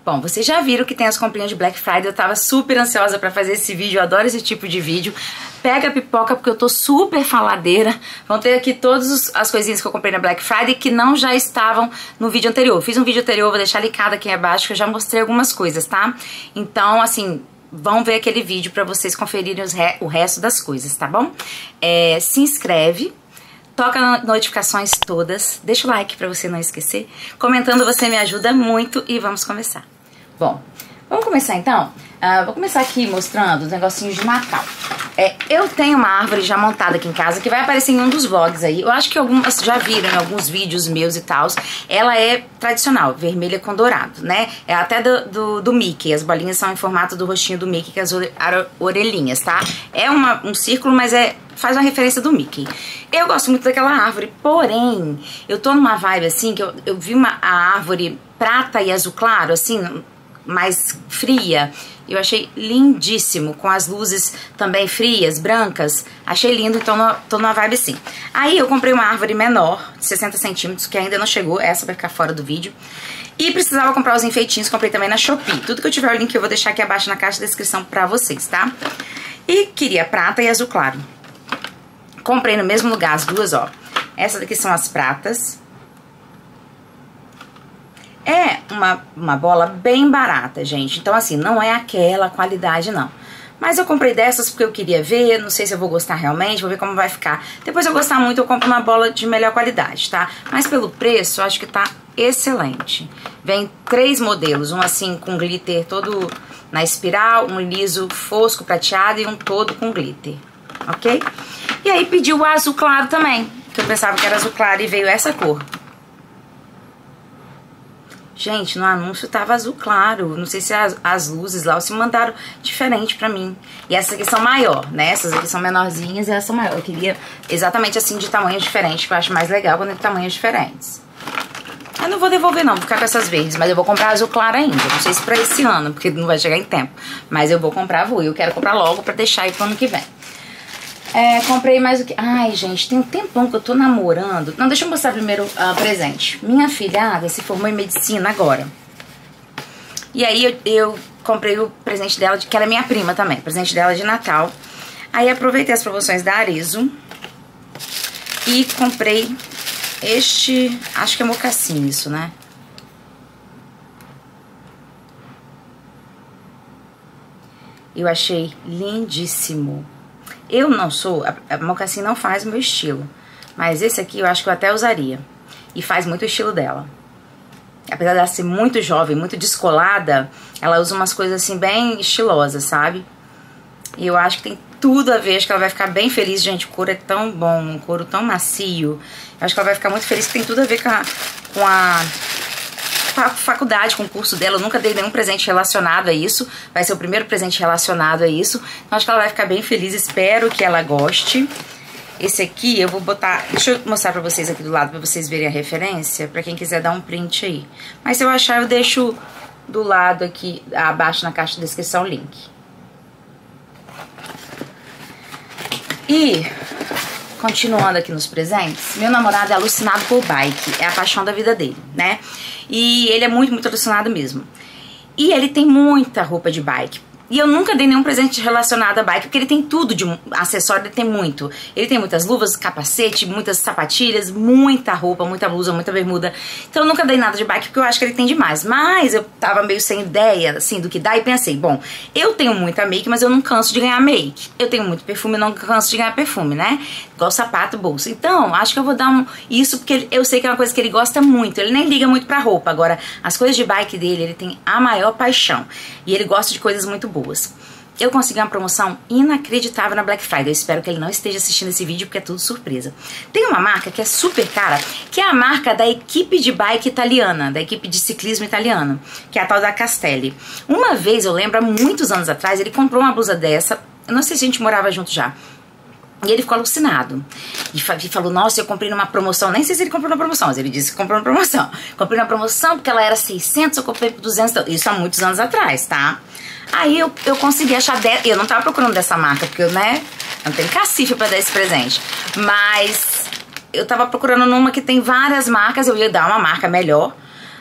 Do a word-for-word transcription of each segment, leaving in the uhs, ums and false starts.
Bom, vocês já viram que tem as comprinhas de Black Friday, eu tava super ansiosa pra fazer esse vídeo, eu adoro esse tipo de vídeo. Pega a pipoca porque eu tô super faladeira. Vão ter aqui todas as coisinhas que eu comprei na Black Friday que não já estavam no vídeo anterior. Fiz um vídeo anterior, vou deixar linkado aqui abaixo que eu já mostrei algumas coisas, tá? Então, assim, vão ver aquele vídeo pra vocês conferirem os re o resto das coisas, tá bom? É, se inscreve. Toca nas notificações todas, deixa o like pra você não esquecer. Comentando você me ajuda muito e vamos começar. Bom, vamos começar então? Uh, vou começar aqui mostrando os negocinhos de Natal. É, eu tenho uma árvore já montada aqui em casa que vai aparecer em um dos vlogs aí. Eu acho que algumas já viram em alguns vídeos meus e tal. Ela é tradicional, vermelha com dourado, né? É até do, do, do Mickey. As bolinhas são em formato do rostinho do Mickey, que é as orelhinhas, tá? É uma, um círculo, mas é... faz uma referência do Mickey. Eu gosto muito daquela árvore, porém, eu tô numa vibe assim, que eu, eu vi uma a árvore prata e azul claro, assim, mais fria. Eu achei lindíssimo, com as luzes também frias, brancas. Achei lindo, então no, tô numa vibe assim. Aí eu comprei uma árvore menor, de sessenta centímetros, que ainda não chegou, essa vai ficar fora do vídeo. E precisava comprar os enfeitinhos, comprei também na Shopee. Tudo que eu tiver o link eu vou deixar aqui abaixo na caixa de descrição pra vocês, tá? E queria prata e azul claro. Comprei no mesmo lugar as duas, ó. Essas daqui são as pratas. É uma, uma bola bem barata, gente. Então, assim, não é aquela qualidade, não. Mas eu comprei dessas porque eu queria ver. Não sei se eu vou gostar realmente, vou ver como vai ficar. Depois eu gostar muito, eu compro uma bola de melhor qualidade, tá? Mas pelo preço, eu acho que tá excelente. Vem três modelos. Um assim, com glitter todo na espiral. Um liso fosco prateado e um todo com glitter. Ok? E aí pedi o azul claro também, que eu pensava que era azul claro e veio essa cor. Gente, no anúncio tava azul claro, não sei se as, as luzes lá se mandaram diferente pra mim. E essas aqui são maior, né? Essas aqui são menorzinhas e essas são maior. Eu queria exatamente assim de tamanho diferente, que eu acho mais legal quando é de tamanhos diferentes. Eu não vou devolver não, vou ficar com essas verdes, mas eu vou comprar azul claro ainda. Não sei se pra esse ano, porque não vai chegar em tempo. Mas eu vou comprar, vou. Eu quero comprar logo pra deixar aí pro ano que vem. É, comprei mais o que... Ai, gente, tem um tempão que eu tô namorando. Não, deixa eu mostrar primeiro o uh, presente. Minha filhada se formou em medicina agora. E aí eu, eu comprei o presente dela, de, que era minha prima também. Presente dela de Natal. Aí aproveitei as promoções da Arezzo. E comprei este... Acho que é mocassim isso, né? Eu achei lindíssimo. Eu não sou, a, a mocassim não faz o meu estilo, mas esse aqui eu acho que eu até usaria. E faz muito o estilo dela. Apesar dela ser muito jovem, muito descolada, ela usa umas coisas assim bem estilosas, sabe? E eu acho que tem tudo a ver, acho que ela vai ficar bem feliz, gente. O couro é tão bom, um couro tão macio. Eu acho que ela vai ficar muito feliz, que tem tudo a ver com a... Com a faculdade, com o curso dela. Eu nunca dei nenhum presente relacionado a isso. Vai ser o primeiro presente relacionado a isso. Então acho que ela vai ficar bem feliz. Espero que ela goste. Esse aqui eu vou botar... Deixa eu mostrar pra vocês aqui do lado, pra vocês verem a referência, pra quem quiser dar um print aí. Mas se eu achar, eu deixo do lado aqui, abaixo na caixa de descrição, o link. E... continuando aqui nos presentes, meu namorado é alucinado por bike, é a paixão da vida dele, né? E ele é muito, muito alucinado mesmo. E ele tem muita roupa de bike. E eu nunca dei nenhum presente relacionado a bike, porque ele tem tudo de acessório, ele tem muito. Ele tem muitas luvas, capacete, muitas sapatilhas, muita roupa, muita blusa, muita bermuda. Então eu nunca dei nada de bike, porque eu acho que ele tem demais. Mas eu tava meio sem ideia, assim, do que dá, e pensei, bom, eu tenho muita make, mas eu não canso de ganhar make. Eu tenho muito perfume, eu não canso de ganhar perfume, né? Igual sapato, bolsa. Então, acho que eu vou dar um isso, porque eu sei que é uma coisa que ele gosta muito. Ele nem liga muito pra roupa. Agora, as coisas de bike dele, ele tem a maior paixão. E ele gosta de coisas muito boas. Boas. Eu consegui uma promoção inacreditável na Black Friday. Eu espero que ele não esteja assistindo esse vídeo, porque é tudo surpresa. Tem uma marca que é super cara, que é a marca da equipe de bike italiana, da equipe de ciclismo italiana, que é a tal da Castelli. Uma vez, eu lembro, há muitos anos atrás, ele comprou uma blusa dessa. Eu não sei se a gente morava junto já. E ele ficou alucinado. E falou, nossa, eu comprei numa promoção. Nem sei se ele comprou na promoção, mas ele disse que comprou na promoção. Comprei na promoção porque ela era seiscentos, eu comprei por duzentos. Isso há muitos anos atrás, tá? Aí eu, eu consegui achar... De... Eu não tava procurando dessa marca, porque eu, né... Eu não tenho cacife pra dar esse presente. Mas eu tava procurando numa que tem várias marcas. Eu ia dar uma marca melhor.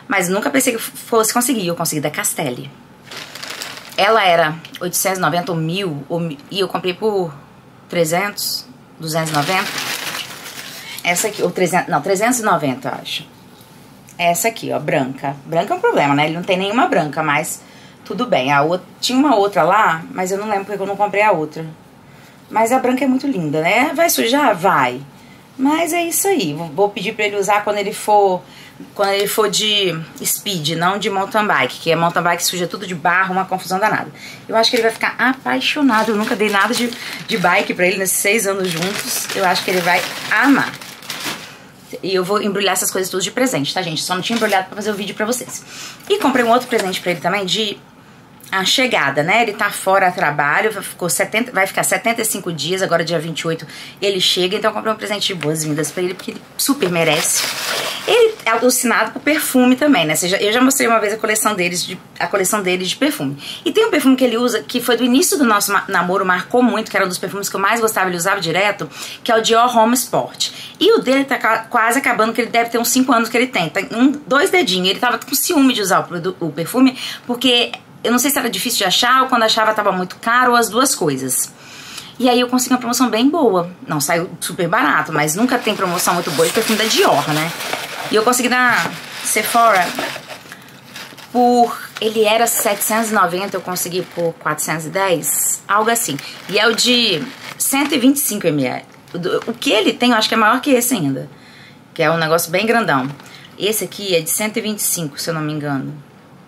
Mas nunca pensei que fosse conseguir. Eu consegui da Castelli. Ela era oitocentos e noventa ou mil, ou, e eu comprei por trezentos, duzentos e noventa. Essa aqui, ou trezentos, não, trezentos e noventa, eu acho. Essa aqui, ó, branca. Branca é um problema, né? Ele não tem nenhuma branca, mas tudo bem. A outra, tinha uma outra lá, mas eu não lembro porque eu não comprei a outra. Mas a branca é muito linda, né? Vai sujar? Vai. Mas é isso aí. Vou pedir pra ele usar quando ele for... Quando ele for de speed, não de mountain bike. Que é mountain bike suja tudo de barro, uma confusão danada. Eu acho que ele vai ficar apaixonado. Eu nunca dei nada de, de bike pra ele nesses seis anos juntos. Eu acho que ele vai amar. E eu vou embrulhar essas coisas todas de presente, tá, gente? Só não tinha embrulhado pra fazer o vídeo pra vocês. E comprei um outro presente pra ele também de... A chegada, né? Ele tá fora a trabalho, ficou setenta, vai ficar setenta e cinco dias, agora dia vinte e oito ele chega, então eu comprei um presente de boas-vindas pra ele, porque ele super merece. Ele é alucinado por perfume também, né? Eu já mostrei uma vez a coleção deles de, a coleção dele de perfume. E tem um perfume que ele usa, que foi do início do nosso namoro, marcou muito, que era um dos perfumes que eu mais gostava, ele usava direto, que é o Dior Homme Sport. E o dele tá quase acabando, que ele deve ter uns cinco anos que ele tem, tá um, dois dedinhos. Ele tava com ciúme de usar o, o perfume, porque... Eu não sei se era difícil de achar ou quando achava tava muito caro ou as duas coisas. E aí eu consegui uma promoção bem boa. Não saiu super barato, mas nunca tem promoção muito boa de perfume da Dior, né? E eu consegui na Sephora por... Ele era setecentos e noventa, eu consegui por quatrocentos e dez, algo assim. E é o de cento e vinte e cinco mililitros. O que ele tem eu acho que é maior que esse ainda. Que é um negócio bem grandão. Esse aqui é de cento e vinte e cinco, se eu não me engano.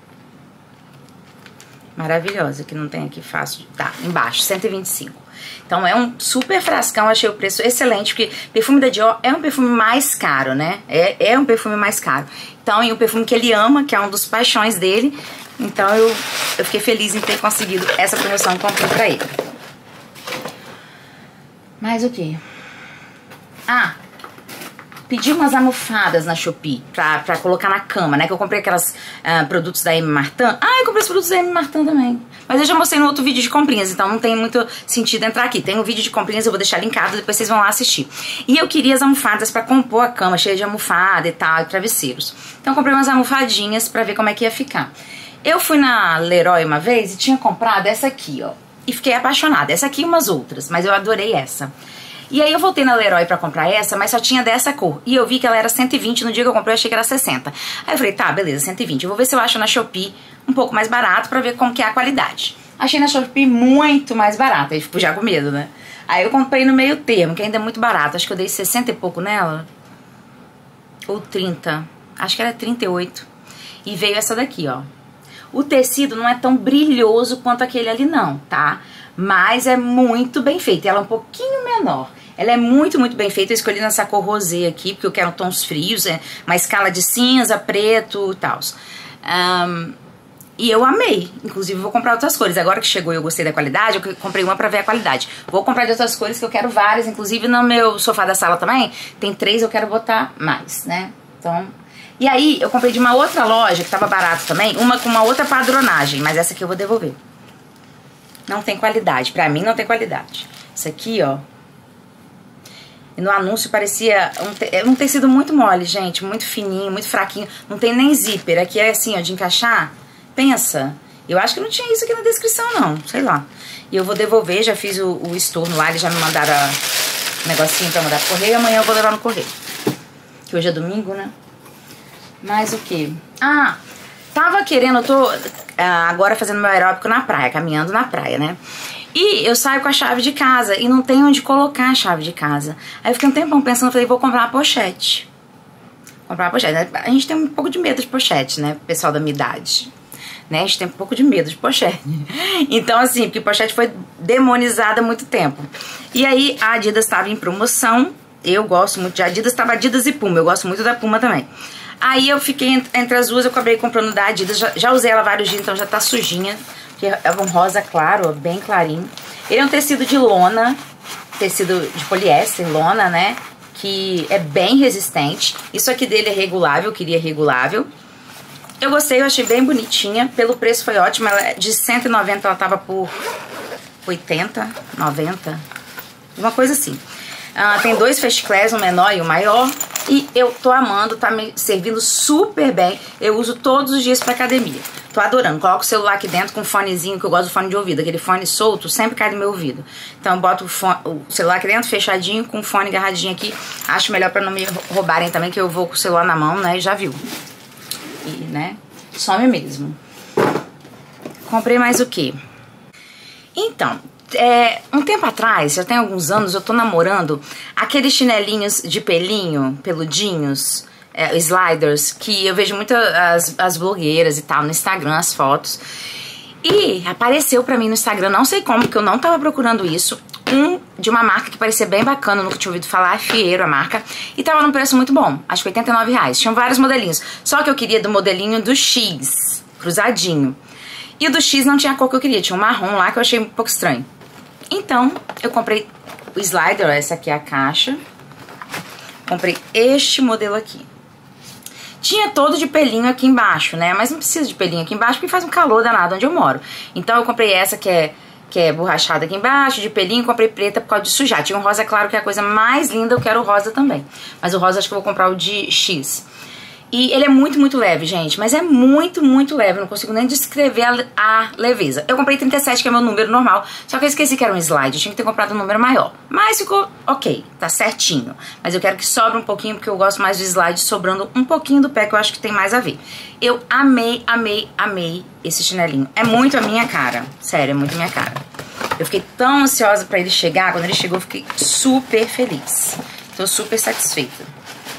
Maravilhosa, que não tem aqui fácil. Tá, embaixo, cento e vinte e cinco. Então é um super frascão, achei o preço excelente, porque perfume da Dior é um perfume mais caro, né? É, é um perfume mais caro. Então, e um perfume que ele ama, que é um dos paixões dele. Então eu, eu fiquei feliz em ter conseguido essa promoção que comprei pra ele. Mais o quê? Ah... Pedi umas almofadas na Shopee pra, pra colocar na cama, né? Que eu comprei aquelas uh, produtos da M. Martin. Ah, eu comprei os produtos da M. Martin também. Mas eu já mostrei no outro vídeo de comprinhas, então não tem muito sentido entrar aqui. Tem um vídeo de comprinhas, eu vou deixar linkado, depois vocês vão lá assistir. E eu queria as almofadas pra compor a cama, cheia de almofada e tal, e travesseiros. Então eu comprei umas almofadinhas pra ver como é que ia ficar. Eu fui na Leroy uma vez e tinha comprado essa aqui, ó. E fiquei apaixonada. Essa aqui e umas outras, mas eu adorei essa. E aí eu voltei na Leroy pra comprar essa, mas só tinha dessa cor. E eu vi que ela era cento e vinte, no dia que eu comprei eu achei que era sessenta. Aí eu falei, tá, beleza, cento e vinte. Eu vou ver se eu acho na Shopee um pouco mais barato pra ver como que é a qualidade. Achei na Shopee muito mais barato, aí fico já com medo, né? Aí eu comprei no meio termo, que ainda é muito barato. Acho que eu dei sessenta e pouco nela. Ou trinta. Acho que era trinta e oito. E veio essa daqui, ó. O tecido não é tão brilhoso quanto aquele ali não, tá? Mas é muito bem feito. Ela é um pouquinho menor. Ela é muito, muito bem feita. Eu escolhi nessa cor rosé aqui, porque eu quero tons frios, é uma escala de cinza, preto e tal. Um, e eu amei. Inclusive, vou comprar outras cores. Agora que chegou e eu gostei da qualidade, eu comprei uma pra ver a qualidade. Vou comprar de outras cores, que eu quero várias. Inclusive, no meu sofá da sala também, tem três, eu quero botar mais, né? Então... E aí, eu comprei de uma outra loja, que tava barato também, uma com uma outra padronagem, mas essa aqui eu vou devolver. Não tem qualidade. Pra mim, não tem qualidade. Isso aqui, ó... E no anúncio parecia um, te um tecido muito mole, gente. Muito fininho, muito fraquinho. Não tem nem zíper. Aqui é assim, ó, de encaixar. Pensa. Eu acho que não tinha isso aqui na descrição, não. Sei lá. E eu vou devolver. Já fiz o, o estorno lá. Eles já me mandaram o negocinho pra mandar pro correio. Amanhã eu vou levar no correio. Que hoje é domingo, né? Mais o quê? Ah, tava querendo... Eu tô ah, agora fazendo meu aeróbico na praia. Caminhando na praia, né? E eu saio com a chave de casa e não tem onde colocar a chave de casa. Aí eu fiquei um tempão pensando, falei, vou comprar uma pochete. Comprar uma pochete. A gente tem um pouco de medo de pochete, né? Pessoal da minha idade. Né? A gente tem um pouco de medo de pochete. Então, assim, porque pochete foi demonizada há muito tempo. E aí a Adidas estava em promoção. Eu gosto muito de Adidas. Estava Adidas e Puma. Eu gosto muito da Puma também. Aí eu fiquei entre as duas, eu acabei comprando da Adidas. Já, já usei ela vários dias, então já tá sujinha. Que é um rosa claro, bem clarinho. Ele é um tecido de lona, tecido de poliéster, lona, né? Que é bem resistente. Isso aqui dele é regulável, eu queria regulável. Eu gostei, eu achei bem bonitinha. Pelo preço foi ótimo. Ela, de cento e noventa ela tava por oitenta, noventa. Uma coisa assim. Uh, tem dois face class, o menor e o maior. E eu tô amando, tá me servindo super bem. Eu uso todos os dias pra academia. Tô adorando. Coloco o celular aqui dentro com um fonezinho, que eu gosto do fone de ouvido. Aquele fone solto sempre cai no meu ouvido. Então eu boto o, fone, o celular aqui dentro, fechadinho, com o fone agarradinho aqui. Acho melhor pra não me roubarem também, que eu vou com o celular na mão, né? Já viu. E, né? Some mesmo. Comprei mais o quê? Então... É, um tempo atrás, já tem alguns anos, eu tô namorando aqueles chinelinhos de pelinho, peludinhos, é, sliders, que eu vejo muito as, as blogueiras e tal no Instagram, as fotos. E apareceu pra mim no Instagram, não sei como, porque eu não tava procurando isso, um de uma marca que parecia bem bacana, nunca tinha ouvido falar, é Fieiro a marca, e tava num preço muito bom, acho que oitenta e nove reais. Tinham vários modelinhos, só que eu queria do modelinho do X, cruzadinho. E o do X não tinha a cor que eu queria, tinha um marrom lá que eu achei um pouco estranho. Então, eu comprei o slider, essa aqui é a caixa. Comprei este modelo aqui. Tinha todo de pelinho aqui embaixo, né? Mas não precisa de pelinho aqui embaixo porque faz um calor danado onde eu moro. Então eu comprei essa que é, que é borrachada aqui embaixo, de pelinho. Comprei preta por causa de sujar. Tinha um rosa claro que é a coisa mais linda, eu quero o rosa também. Mas o rosa acho que eu vou comprar o de X. E ele é muito, muito leve, gente. Mas é muito, muito leve. Eu não consigo nem descrever a, a leveza. Eu comprei trinta e sete, que é meu número normal. Só que eu esqueci que era um slide. Eu tinha que ter comprado um número maior. Mas ficou ok. Tá certinho. Mas eu quero que sobre um pouquinho, porque eu gosto mais do slide sobrando um pouquinho do pé, que eu acho que tem mais a ver. Eu amei, amei, amei esse chinelinho. É muito a minha cara. Sério, é muito a minha cara. Eu fiquei tão ansiosa pra ele chegar. Quando ele chegou, eu fiquei super feliz. Tô super satisfeita.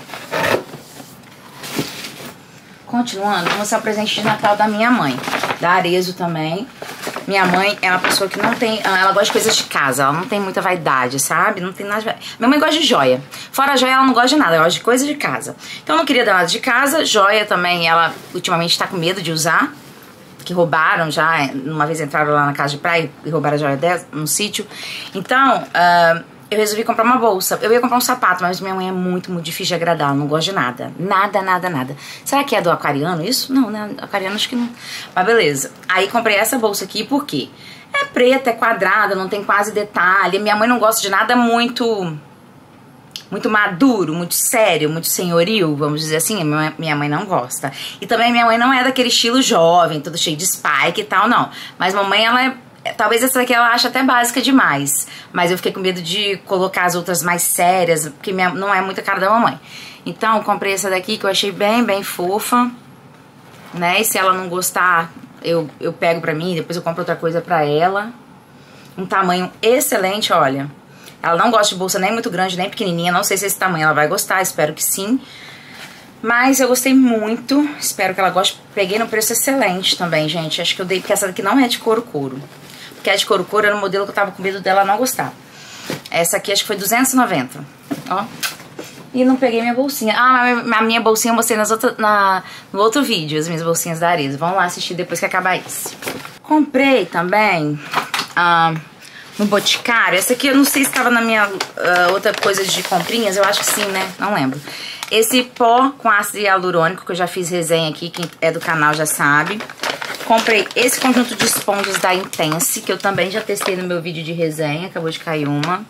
Continuando, vou mostrar o presente de Natal da minha mãe. Da Arezzo também. Minha mãe é uma pessoa que não tem... Ela gosta de coisas de casa. Ela não tem muita vaidade, sabe? Não tem nada de... Minha mãe gosta de joia. Fora a joia, ela não gosta de nada. Ela gosta de coisas de casa. Então eu não queria dar nada de casa. Joia também, ela ultimamente tá com medo de usar. Que roubaram já. Uma vez entraram lá na casa de praia e roubaram a joia dela no sítio. Então... Uh, eu resolvi comprar uma bolsa. Eu ia comprar um sapato, mas minha mãe é muito, muito difícil de agradar. Ela não gosta de nada. Nada, nada, nada. Será que é do aquariano isso? Não, né? Aquariano acho que não. Mas beleza. Aí comprei essa bolsa aqui, por quê? É preta, é quadrada, não tem quase detalhe. Minha mãe não gosta de nada muito... Muito maduro, muito sério, muito senhoril, vamos dizer assim. Minha mãe não gosta. E também minha mãe não é daquele estilo jovem, todo cheio de spike e tal, não. Mas mamãe, ela é... Talvez essa daqui ela acha até básica demais. Mas eu fiquei com medo de colocar as outras mais sérias, porque minha, não é muito a cara da mamãe. Então, comprei essa daqui que eu achei bem, bem fofa. Né? E se ela não gostar, eu, eu pego pra mim, depois eu compro outra coisa pra ela. Um tamanho excelente, olha. Ela não gosta de bolsa nem muito grande, nem pequenininha. Não sei se esse tamanho ela vai gostar, espero que sim. Mas eu gostei muito, espero que ela goste. Peguei no preço excelente também, gente. Acho que eu dei, porque essa daqui não é de couro-couro. Porque a de couro-couro era um modelo que eu tava com medo dela não gostar. Essa aqui acho que foi duzentos e noventa. Ó. E não peguei minha bolsinha. Ah, a minha bolsinha eu mostrei nas outra, na, no outro vídeo, as minhas bolsinhas da Arezzo. Vamos lá assistir depois que acabar esse. Comprei também ah, no Boticário. Essa aqui eu não sei se estava na minha uh, outra coisa de comprinhas. Eu acho que sim, né? Não lembro. Esse pó com ácido hialurônico, que eu já fiz resenha aqui, quem é do canal já sabe. Comprei esse conjunto de esponjas da Intense, que eu também já testei no meu vídeo de resenha, acabou de cair uma.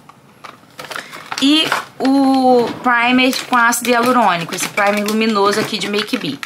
E o primer com ácido hialurônico, esse primer luminoso aqui de Make Be.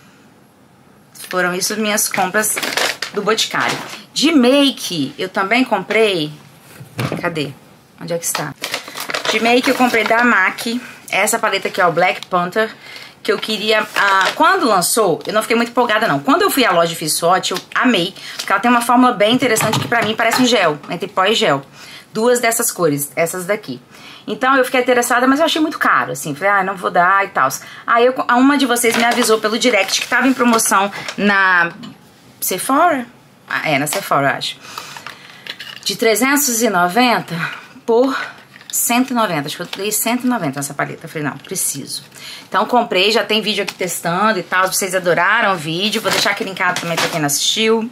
Foram isso minhas compras do Boticário. De make, eu também comprei... Cadê? Onde é que está? De make eu comprei da MAC, essa paleta aqui, ó, Black Panther, que eu queria... Ah, quando lançou, eu não fiquei muito empolgada, não. Quando eu fui à loja e fiz swatch, eu amei, porque ela tem uma fórmula bem interessante que pra mim parece um gel, entre pó e gel. Duas dessas cores, essas daqui. Então eu fiquei interessada, mas eu achei muito caro, assim. Falei, ah, não vou dar e tal. Aí eu, uma de vocês me avisou pelo direct que tava em promoção na Sephora? Ah, é, na Sephora, eu acho. De trezentos e noventa por cento e noventa. Acho que eu dei cento e noventa nessa paleta. Eu falei, não, preciso. Então comprei, já tem vídeo aqui testando e tal. Vocês adoraram o vídeo. Vou deixar aqui linkado também pra quem não assistiu.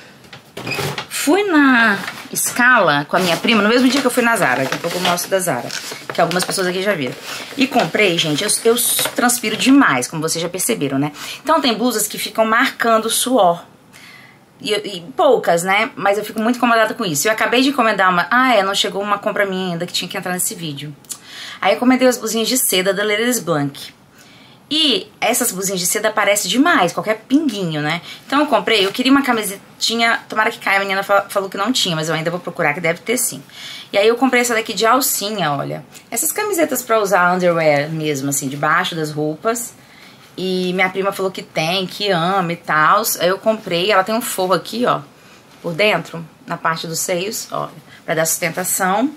Fui na Scala com a minha prima, no mesmo dia que eu fui na Zara. Daqui a pouco eu mostro da Zara, que algumas pessoas aqui já viram. E comprei, gente, eu, eu transpiro demais, como vocês já perceberam, né? Então tem blusas que ficam marcando suor. E, e poucas, né? Mas eu fico muito incomodada com isso. Eu acabei de encomendar uma... Ah, é, não chegou uma compra minha ainda que tinha que entrar nesse vídeo. Aí eu encomendei as blusinhas de seda da Ladies Blanc. E essas blusinhas de seda aparecem demais, qualquer pinguinho, né? Então eu comprei, eu queria uma camisetinha, tomara que caia, a menina falou que não tinha, mas eu ainda vou procurar, que deve ter sim. E aí eu comprei essa daqui de alcinha, olha. Essas camisetas pra usar underwear mesmo, assim, debaixo das roupas. E minha prima falou que tem, que ama e tal. Aí eu comprei, ela tem um forro aqui, ó, por dentro, na parte dos seios, olha, pra dar sustentação.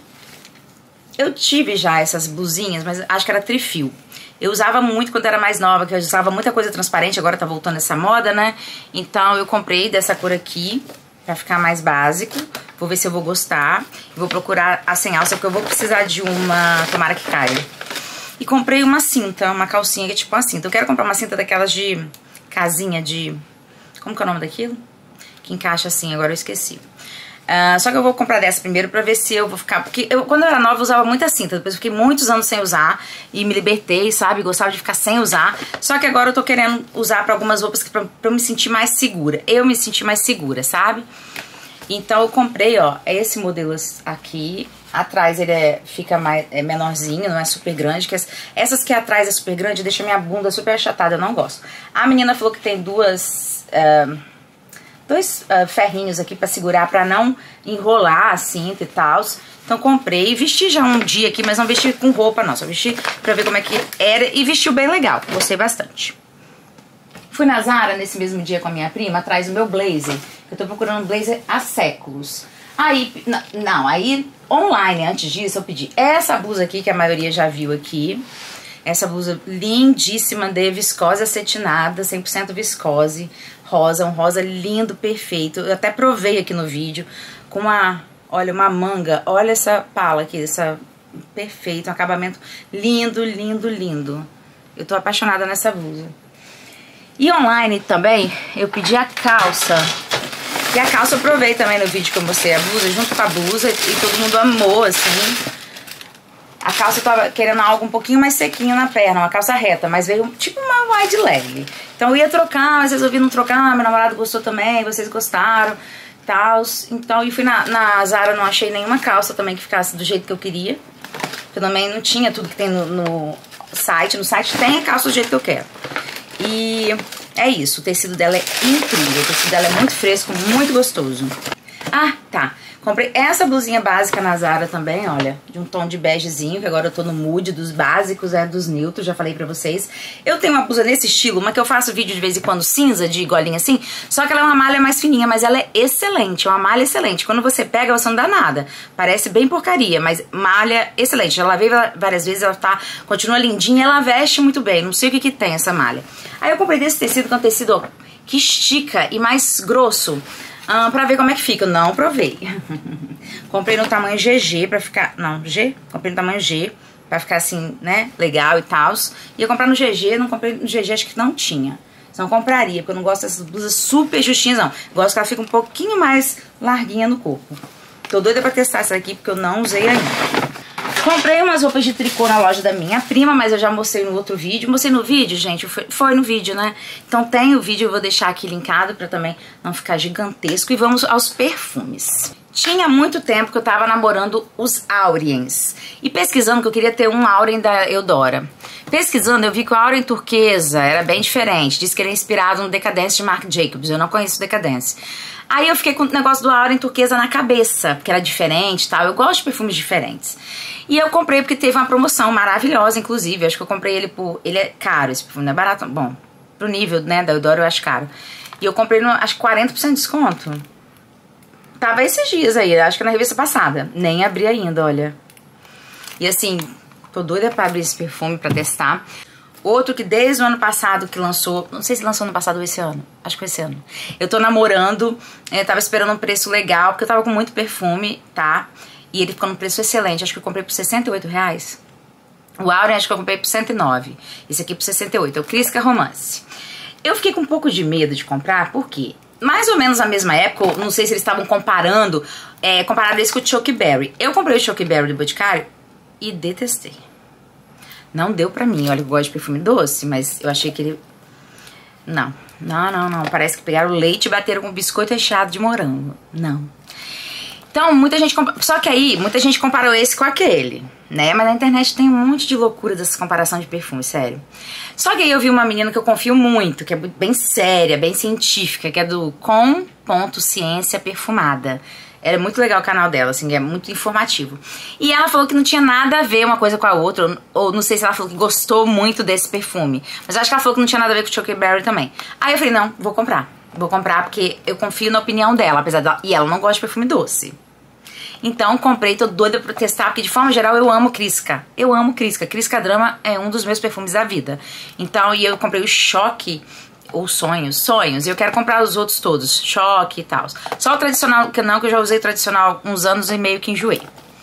Eu tive já essas blusinhas, mas acho que era trifio. Eu usava muito quando era mais nova, que eu usava muita coisa transparente, agora tá voltando essa moda, né? Então eu comprei dessa cor aqui, pra ficar mais básico. Vou ver se eu vou gostar. Vou procurar a sem alça, porque eu vou precisar de uma, tomara que caia. E comprei uma cinta, uma calcinha que é tipo uma cinta. Eu quero comprar uma cinta daquelas de casinha de... Como que é o nome daquilo? Que encaixa assim, agora eu esqueci. Uh, só que eu vou comprar dessa primeiro pra ver se eu vou ficar... Porque eu, quando eu era nova, eu usava muita cinta. Depois eu fiquei muitos anos sem usar e me libertei, sabe? Gostava de ficar sem usar. Só que agora eu tô querendo usar pra algumas roupas pra, pra eu me sentir mais segura. Eu me sentir mais segura, sabe? Então eu comprei, ó, esse modelo aqui. Atrás ele é, fica mais, é menorzinho, não é super grande. Que as, essas que atrás é super grande deixa minha bunda super achatada, eu não gosto. A menina falou que tem duas... Uh, dois uh, ferrinhos aqui pra segurar, pra não enrolar a cinta e tal. Então comprei, vesti já um dia aqui, mas não vesti com roupa não, só vesti pra ver como é que era e vestiu bem legal, gostei bastante. Fui na Zara nesse mesmo dia com a minha prima, atrás do meu blazer. Eu tô procurando um blazer há séculos. Aí, não, aí online, antes disso, eu pedi essa blusa aqui, que a maioria já viu aqui. Essa blusa lindíssima de viscose acetinada, cem por cento viscose, rosa, um rosa lindo, perfeito. Eu até provei aqui no vídeo com uma, olha, uma manga. Olha essa pala aqui, essa perfeito, um acabamento lindo, lindo, lindo. Eu tô apaixonada nessa blusa. E online também, eu pedi a calça. E a calça eu provei também no vídeo que eu mostrei a blusa, junto com a blusa, e todo mundo amou, assim. A calça eu tava querendo algo um pouquinho mais sequinho na perna, uma calça reta, mas veio tipo uma wide leg. Então eu ia trocar, mas resolvi não trocar, meu namorado gostou também, vocês gostaram, tal. Então eu fui na, na Zara, não achei nenhuma calça também que ficasse do jeito que eu queria. Eu também não tinha tudo que tem no, no site, no site tem a calça do jeito que eu quero. E é isso, o tecido dela é incrível, o tecido dela é muito fresco, muito gostoso. Ah, tá. Comprei essa blusinha básica na Zara também, olha, de um tom de begezinho, que agora eu tô no mood dos básicos, é dos neutros, já falei pra vocês. Eu tenho uma blusa nesse estilo, uma que eu faço vídeo de vez em quando cinza, de golinha assim, só que ela é uma malha mais fininha, mas ela é excelente, é uma malha excelente. Quando você pega, você não dá nada, parece bem porcaria, mas malha excelente. Já lavei várias vezes, ela tá, continua lindinha, ela veste muito bem, não sei o que que tem essa malha. Aí eu comprei desse tecido, que é um tecido ó, que estica e mais grosso. Ah, pra ver como é que fica. Não provei. Comprei no tamanho G G pra ficar... Não, G? Comprei no tamanho G pra ficar assim, né, legal e tal. Ia comprar no G G, não comprei no G G, acho que não tinha. Senão compraria, porque eu não gosto dessas blusas super justinhas, não. Gosto que ela fica um pouquinho mais larguinha no corpo. Tô doida pra testar essa aqui, porque eu não usei ainda. Comprei umas roupas de tricô na loja da minha prima, mas eu já mostrei no outro vídeo. Mostrei no vídeo, gente? Foi, foi no vídeo, né? Então tem o vídeo, eu vou deixar aqui linkado pra também não ficar gigantesco. E vamos aos perfumes. Tinha muito tempo que eu tava namorando os Auriens. E pesquisando, que eu queria ter um Aurien da Eudora. Pesquisando, eu vi que o Aurien turquesa era bem diferente. Diz que ele é inspirado no Decadence de Marc Jacobs. Eu não conheço o Decadence. Aí eu fiquei com o negócio do Aurien turquesa na cabeça, porque era diferente e tal. Eu gosto de perfumes diferentes. E eu comprei porque teve uma promoção maravilhosa, inclusive. Acho que eu comprei ele por... Ele é caro, esse perfume não é barato. Bom, pro nível, né, da Eudora eu acho caro. E eu comprei no, acho que quarenta por cento de desconto. Tava esses dias aí, acho que na revista passada. Nem abri ainda, olha. E assim, tô doida pra abrir esse perfume pra testar. Outro que desde o ano passado que lançou... Não sei se lançou no passado ou esse ano. Acho que foi esse ano. Eu tô namorando. Eu tava esperando um preço legal, porque eu tava com muito perfume, tá? E ele ficou num preço excelente. Acho que eu comprei por sessenta e oito reais. O Aurien acho que eu comprei por cento e nove. Esse aqui por sessenta e oito. É o Crisca Romance. Eu fiquei com um pouco de medo de comprar, por quê? Mais ou menos na mesma época, não sei se eles estavam comparando, é, comparado esse com o Choke Berry. Eu comprei o Choke Berry do Boticário e detestei. Não deu pra mim, olha, eu gosto de perfume doce, mas eu achei que ele... Não, não, não, não, parece que pegaram leite e bateram com biscoito recheado de morango. Não. Então, muita gente... Compa... Só que aí, muita gente comparou esse com aquele, né? Mas na internet tem um monte de loucura dessa comparação de perfume, sério. Só que aí eu vi uma menina que eu confio muito, que é bem séria, bem científica, que é do Com.Ciência Perfumada. Era muito legal o canal dela, assim, é muito informativo. E ela falou que não tinha nada a ver uma coisa com a outra, ou, ou não sei se ela falou que gostou muito desse perfume, mas eu acho que ela falou que não tinha nada a ver com o Chucky Berry também. Aí eu falei, não, vou comprar. Vou comprar porque eu confio na opinião dela, apesar dela... E ela não gosta de perfume doce. Então comprei, tô doida pra testar, porque de forma geral eu amo Crisca. Eu amo Crisca. Crisca Drama é um dos meus perfumes da vida. Então, e eu comprei o Choque... Ou Sonhos, Sonhos, e eu quero comprar os outros todos, Choque e tal. Só o tradicional, que não, que eu já usei tradicional uns anos e meio que enjoei.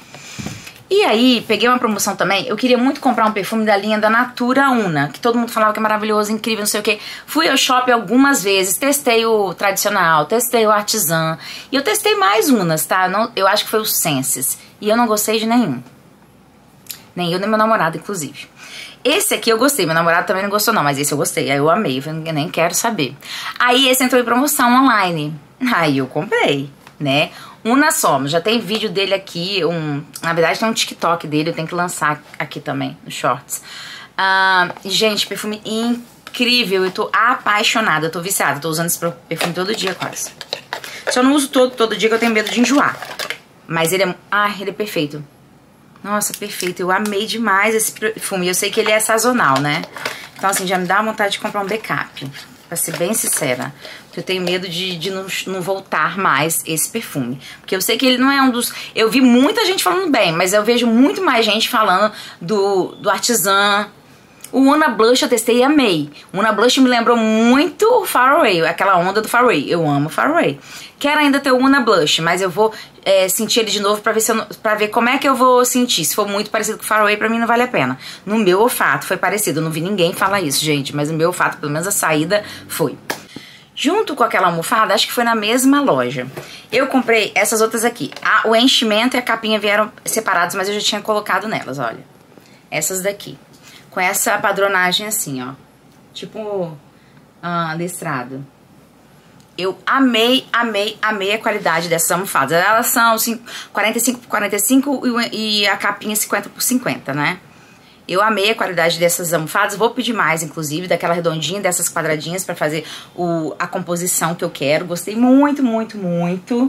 E aí, peguei uma promoção também, eu queria muito comprar um perfume da linha da Natura Una, que todo mundo falava que é maravilhoso, incrível, não sei o que. Fui ao shopping algumas vezes, testei o tradicional, testei o artisan, e eu testei mais unas, tá? Não, eu acho que foi o Senses, e eu não gostei de nenhum. Nem eu, nem meu namorado, inclusive. Esse aqui eu gostei, meu namorado também não gostou não, mas esse eu gostei, aí eu amei, eu nem quero saber. Aí esse entrou em promoção online, aí eu comprei, né? Una só, já tem vídeo dele aqui, um, na verdade tem um TikTok dele, eu tenho que lançar aqui também, no Shorts. Ah, gente, perfume incrível, eu tô apaixonada, eu tô viciada, tô usando esse perfume todo dia quase. Só não uso todo, todo dia que eu tenho medo de enjoar, mas ele é, ah, ele é perfeito. Nossa, perfeito. Eu amei demais esse perfume. Eu sei que ele é sazonal, né? Então, assim, já me dá vontade de comprar um backup. Pra ser bem sincera. Porque eu tenho medo de, de não, não voltar mais esse perfume. Porque eu sei que ele não é um dos... Eu vi muita gente falando bem, mas eu vejo muito mais gente falando do, do Artisan. O Una Blush eu testei e amei. O Una Blush me lembrou muito o Faraway, aquela onda do Faraway. Eu amo Faraway. Quero ainda ter o Una Blush, mas eu vou é, sentir ele de novo pra ver, se eu, pra ver como é que eu vou sentir. Se for muito parecido com o Faraway, pra mim não vale a pena. No meu olfato foi parecido. Eu não vi ninguém falar isso, gente. Mas no meu olfato, pelo menos a saída, foi. Junto com aquela almofada, acho que foi na mesma loja. Eu comprei essas outras aqui. A, o enchimento e a capinha vieram separados, mas eu já tinha colocado nelas, olha. Essas daqui. Com essa padronagem assim, ó. Tipo, ah, listrado. Eu amei, amei, amei a qualidade dessas almofadas. Elas são quarenta e cinco por quarenta e cinco e a capinha cinquenta por cinquenta, né? Eu amei a qualidade dessas almofadas. Vou pedir mais, inclusive, daquela redondinha, dessas quadradinhas pra fazer o, a composição que eu quero. Gostei muito, muito, muito.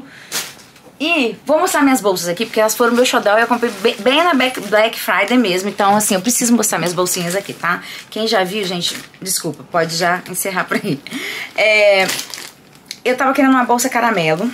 E vou mostrar minhas bolsas aqui, porque elas foram meu xodó e eu comprei bem, bem na Black Friday mesmo. Então, assim, eu preciso mostrar minhas bolsinhas aqui, tá? Quem já viu, gente, desculpa, pode já encerrar por aí. É, eu tava querendo uma bolsa caramelo,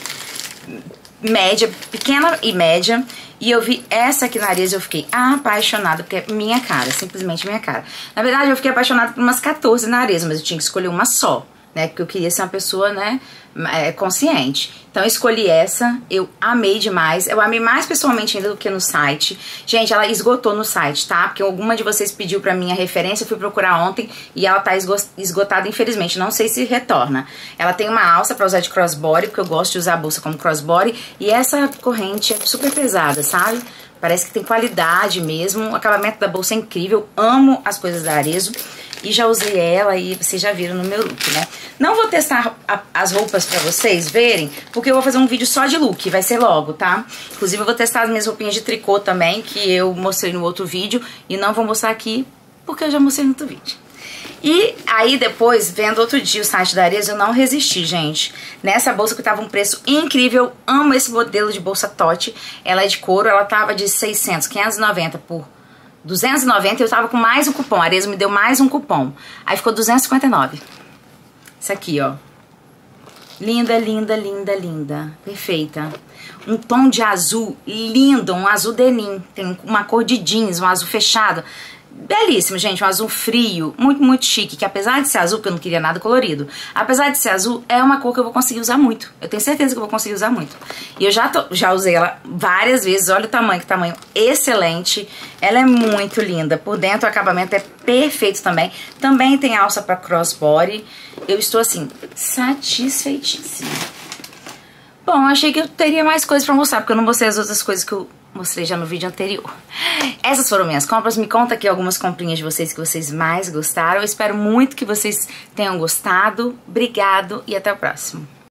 média, pequena e média. E eu vi essa aqui na Arezzo e eu fiquei apaixonada, porque é minha cara, simplesmente minha cara. Na verdade, eu fiquei apaixonada por umas quatorze na Arezzo, mas eu tinha que escolher uma só, né? Porque eu queria ser uma pessoa, né, consciente. Então eu escolhi essa, eu amei demais. Eu amei mais pessoalmente ainda do que no site. Gente, ela esgotou no site, tá? Porque alguma de vocês pediu pra mim a referência, eu fui procurar ontem e ela tá esgotada, infelizmente. Não sei se retorna. Ela tem uma alça pra usar de crossbody, porque eu gosto de usar a bolsa como crossbody. E essa corrente é super pesada, sabe? Parece que tem qualidade mesmo. O acabamento da bolsa é incrível. Amo as coisas da Arezzo. E já usei ela e vocês já viram no meu look, né? Não vou testar a, as roupas pra vocês verem, porque eu vou fazer um vídeo só de look, vai ser logo, tá? Inclusive eu vou testar as minhas roupinhas de tricô também, que eu mostrei no outro vídeo. E não vou mostrar aqui, porque eu já mostrei no outro vídeo. E aí depois, vendo outro dia o site da Arezzo, eu não resisti, gente. Nessa bolsa que tava um preço incrível, amo esse modelo de bolsa Tote. Ela é de couro, ela tava de seiscentos, quinhentos e noventa por duzentos e noventa e eu tava com mais um cupom. A Arezzo me deu mais um cupom. Aí ficou duzentos e cinquenta e nove. Isso aqui, ó. Linda, linda, linda, linda. Perfeita. Um tom de azul lindo, um azul denim. Tem uma cor de jeans, um azul fechado. Belíssimo, gente, um azul frio, muito, muito chique, que apesar de ser azul, porque eu não queria nada colorido, apesar de ser azul, é uma cor que eu vou conseguir usar muito. Eu tenho certeza que eu vou conseguir usar muito. E eu já, tô, já usei ela várias vezes, olha o tamanho, que tamanho excelente. Ela é muito linda, por dentro o acabamento é perfeito também. Também tem alça para crossbody. Eu estou, assim, satisfeitíssima. Bom, achei que eu teria mais coisas pra mostrar, porque eu não mostrei as outras coisas que eu mostrei já no vídeo anterior. Essas foram minhas compras. Me conta aqui algumas comprinhas de vocês que vocês mais gostaram. Eu espero muito que vocês tenham gostado. Obrigado e até o próximo.